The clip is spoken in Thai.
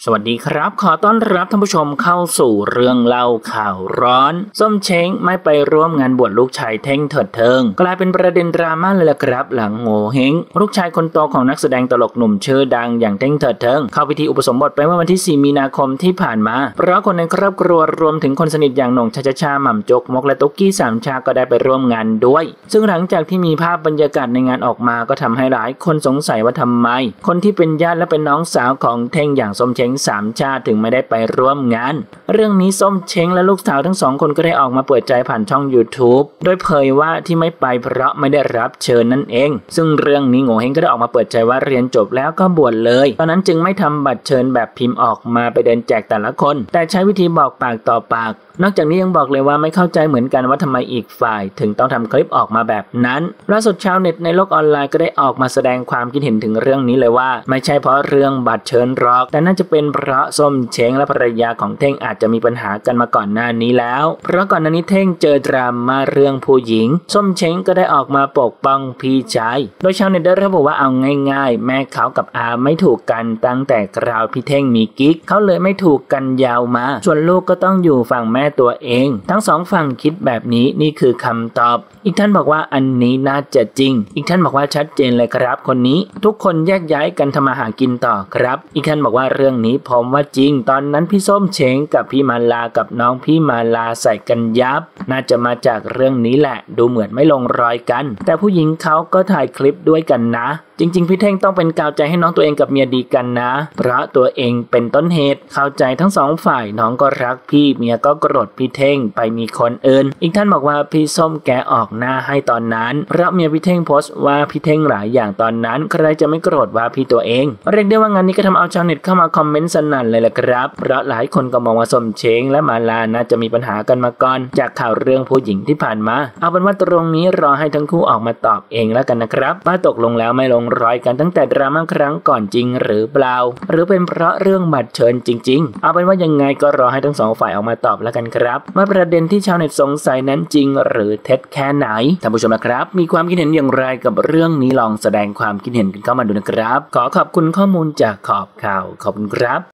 สวัสดีครับขอต้อนรับท่านผู้ชมเข้าสู่เรื่องเล่าข่าวร้อนส้มเช้งไม่ไปร่วมงานบวชลูกชายเท่งเถิดเทิงกลายเป็นประเด็นดราม่าเลยล่ะครับหลังโง่เฮงลูกชายคนโตของนักแสดงตลกหนุ่มชื่อดังอย่างเท่งเถิดเทิงเข้าพิธีอุปสมบทไปเมื่อวันที่4 มีนาคมที่ผ่านมาเพราะคนในครอบครัวรวมถึงคนสนิทอย่างหน่งชชาหม่ำจกมกและตุ๊กกี้สามชาก็ได้ไปร่วมงานด้วยซึ่งหลังจากที่มีภาพบรรยากาศในงานออกมาก็ทำให้หลายคนสงสัยว่าทำไมคนที่เป็นญาติและเป็นน้องสาวของเท่งอย่างส้มเช้งสามชาถึงไม่ได้ไปร่วมงานเรื่องนี้ส้มเช้งและลูกสาวทั้งสองคนก็ได้ออกมาเปิดใจผ่านช่อง YouTube โดยเผยว่าที่ไม่ไปเพราะไม่ได้รับเชิญนั่นเองซึ่งเรื่องนี้โง่เฮงก็ได้ออกมาเปิดใจว่าเรียนจบแล้วก็บวชเลยตอนนั้นจึงไม่ทำบัตรเชิญแบบพิมพ์ออกมาไปเดินแจกแต่ละคนแต่ใช้วิธีบอกปากต่อปากนอกจากนี้ยังบอกเลยว่าไม่เข้าใจเหมือนกันว่าทำไมอีกฝ่ายถึงต้องทำคลิปออกมาแบบนั้นล่าสุดชาวเน็ตในโลกออนไลน์ก็ได้ออกมาแสดงความคิดเห็นถึงเรื่องนี้เลยว่าไม่ใช่เพราะเรื่องบัตรเชิญหรอกแต่น่าจะเป็นเพราะส้มเช้งและภรรยาของเท่งอาจจะมีปัญหากันมาก่อนหน้านี้แล้วเพราะก่อนหน้านี้เท่งเจอดราม่าเรื่องผู้หญิงส้มเช้งก็ได้ออกมาปกป้องพี่ชายโดยชาวเน็ตได้ระบุว่าเอาง่ายๆแม่เขากับอาไม่ถูกกันตั้งแต่คราวพี่เท่งมีกิ๊กเขาเลยไม่ถูกกันยาวมาส่วนลูกก็ต้องอยู่ฝั่งแม่ตัวเองทั้งสองฝั่งคิดแบบนี้นี่คือคำตอบอีกท่านบอกว่าอันนี้น่าจะจริงอีกท่านบอกว่าชัดเจนเลยครับคนนี้ทุกคนแยกย้ายกันทำมาหากินต่อครับอีกท่านบอกว่าเรื่องนี้ผมว่าจริงตอนนั้นพี่ส้มเช้งกับพี่มาลากับน้องพี่มาลาใส่กันยับน่าจะมาจากเรื่องนี้แหละดูเหมือนไม่ลงรอยกันแต่ผู้หญิงเขาก็ถ่ายคลิปด้วยกันนะจริงๆพี่เท่งต้องเป็นกาวใจให้น้องตัวเองกับเมียดีกันนะเพราะตัวเองเป็นต้นเหตุเข้าใจทั้งสองฝ่ายน้องก็รักพี่เมียก็โกรธพี่เท่งไปมีคนอื่นอีกท่านบอกว่าพี่ส้มแกออกหน้าให้ตอนนั้นเพราะเมียพี่เท่งโพสต์ว่าพี่เท่งหลายอย่างตอนนั้นใครจะไม่โกรธว่าพี่ตัวเองเรียกได้ว่างานนี้ก็ทำเอาชาวเน็ตเข้ามาคอมเมนต์สนั่นเลยแหละครับเพราะหลายคนก็มองว่าส้มเช้งและมาลาน่าจะมีปัญหากันมาก่อนจากข่าวเรื่องผู้หญิงที่ผ่านมาเอาเป็นว่าตรงนี้รอให้ทั้งคู่ออกมาตอบเองแล้วกันนะครับว่าตกลงแล้วไม่ลงรอยกันตั้งแต่ดราม่าครั้งก่อนจริงหรือเปล่าหรือเป็นเพราะเรื่องบัตรเชิญจริงๆเอาเป็นว่ายังไงก็รอให้ทั้งสองฝ่ายออกมาตอบแล้วกันครับว่าประเด็นที่ชาวเน็ตสงสัยนั้นจริงหรือเท็จแค่ไหนท่านผู้ชมนะครับมีความคิดเห็นอย่างไรกับเรื่องนี้ลองแสดงความคิดเห็นกันเข้ามาดูนะครับขอขอบคุณข้อมูลจากขอบข่าวขอบคุณครับ